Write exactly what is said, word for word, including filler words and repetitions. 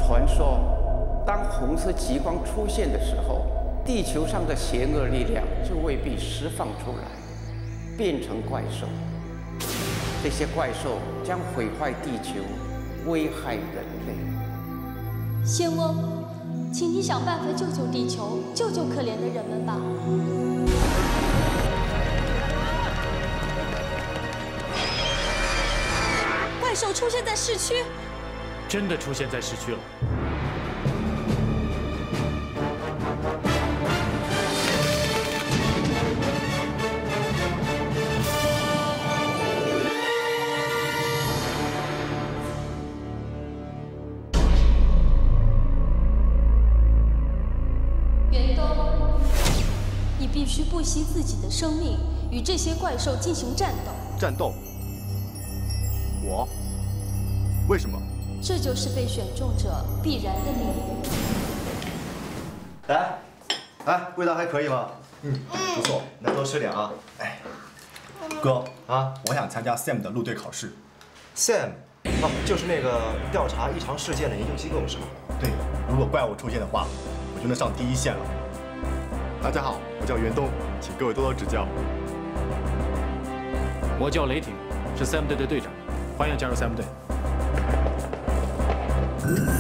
传说，当红色极光出现的时候，地球上的邪恶力量就未必释放出来，变成怪兽。这些怪兽将毁坏地球，危害人类。 仙翁，请你想办法救救地球，救救可怜的人们吧。 怪兽出现在市区， 真的出现在市区了。 袁东，你必须不惜自己的生命，与这些怪兽进行战斗。 战斗？我？ 为什么？ 这就是被选中者必然的命运。 来，哎，味道还可以吗？嗯，不错，能多吃点啊。哎， 哥啊，我想参加 Sam 的陆队考试。 Sam， 哦，就是那个调查异常事件的研究机构是吗？ 对，如果怪物出现的话，我就能上第一线了。大家好，我叫袁东，请各位多多指教。 我叫雷霆，是 Sam 队的队长，欢迎加入 Sam 队。